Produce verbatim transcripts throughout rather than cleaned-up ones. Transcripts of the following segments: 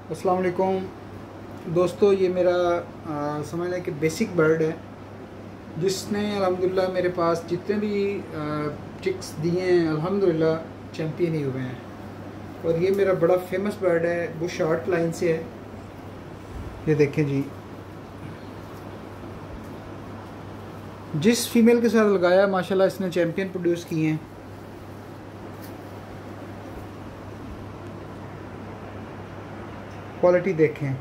अस्सलाम वालेकुम दोस्तों, ये मेरा आ, समझ लें कि बेसिक बर्ड है जिसने अल्हम्दुलिल्लाह मेरे पास जितने भी चिक्स दिए हैं अल्हम्दुलिल्लाह चैम्पियन ही हुए हैं। और ये मेरा बड़ा फेमस बर्ड है, वो शॉर्ट लाइन से है। ये देखें जी, जिस फीमेल के साथ लगाया माशाल्लाह इसने चैम्पियन प्रोड्यूस किए हैं। क्वालिटी देखें,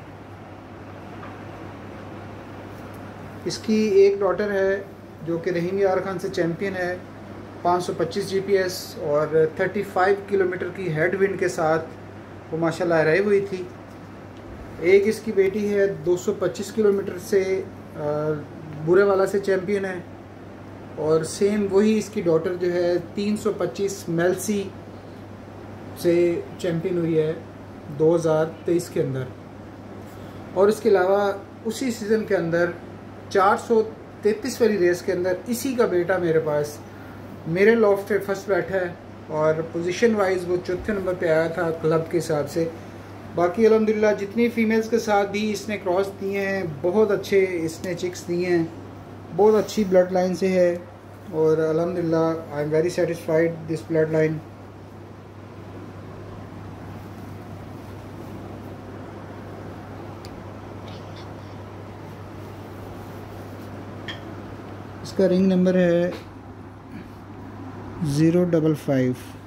इसकी एक डॉटर है जो कि रहीम यार खान से चैम्पियन है, पाँच सौ पच्चीस जीपीएस और पैंतीस किलोमीटर की हेड विंड के साथ वो माशाल्लाह अराइव हुई थी। एक इसकी बेटी है दो सौ पच्चीस किलोमीटर से बुरे वाला से चैम्पियन है, और सेम वही इसकी डॉटर जो है तीन सौ पच्चीस मेलसी से चैम्पियन हुई है दो हज़ार तेईस के अंदर। और इसके अलावा उसी सीज़न के अंदर चार सौ तैंतीस वाली रेस के अंदर इसी का बेटा मेरे पास मेरे लॉफ्ट पे फर्स्ट बैठा है, और पोजीशन वाइज वो चौथे नंबर पे आया था क्लब के हिसाब से। बाकी अल्हम्दुलिल्लाह जितनी फीमेल्स के साथ भी इसने क्रॉस दिए हैं, बहुत अच्छे इसने चिक्स दिए हैं, बहुत अच्छी ब्लड लाइन से है, और अल्हम्दुलिल्लाह I am very satisfied this blood line. इसका रिंग नंबर है ज़ीरो डबल फाइव।